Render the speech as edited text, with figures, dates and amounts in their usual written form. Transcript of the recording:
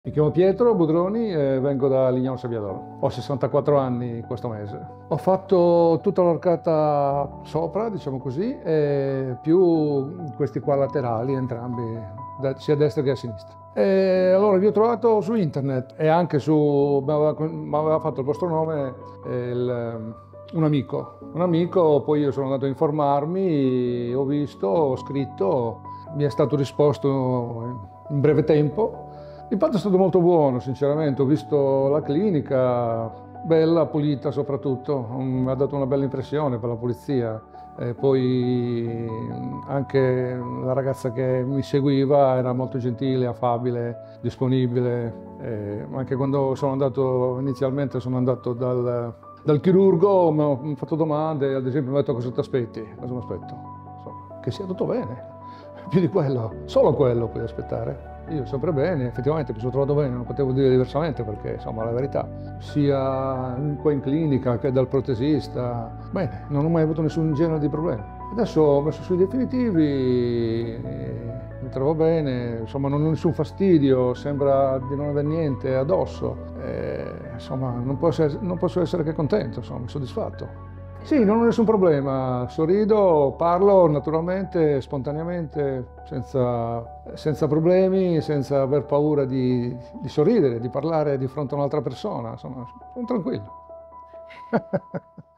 Mi chiamo Pietro Budroni e vengo da Lignano Sabbiadoro. Ho 64 anni questo mese. Ho fatto tutta l'arcata sopra, diciamo così, e più questi qua laterali, entrambi, sia a destra che a sinistra. E allora vi ho trovato su internet e anche mi aveva fatto il vostro nome un amico, poi io sono andato a informarmi, ho visto, ho scritto, mi è stato risposto in breve tempo. L'impatto è stato molto buono, sinceramente. Ho visto la clinica, bella, pulita soprattutto, mi ha dato una bella impressione per la pulizia. E poi anche la ragazza che mi seguiva era molto gentile, affabile, disponibile. Anche quando inizialmente sono andato dal chirurgo, mi ha fatto domande, ad esempio mi ha detto cosa ti aspetti? Cosa mi aspetto? Insomma, che sia tutto bene, più di quello, solo quello puoi aspettare. Io sempre bene, effettivamente mi sono trovato bene, non potevo dire diversamente perché insomma la verità, sia qua in clinica che dal protesista, bene, non ho mai avuto nessun genere di problema. Adesso ho messo sui definitivi, mi trovo bene, insomma non ho nessun fastidio, sembra di non avere niente addosso, insomma non posso essere che contento, insomma, soddisfatto. Sì, non ho nessun problema, sorrido, parlo naturalmente, spontaneamente, senza problemi, senza aver paura di sorridere, di parlare di fronte a un'altra persona, insomma, sono tranquillo.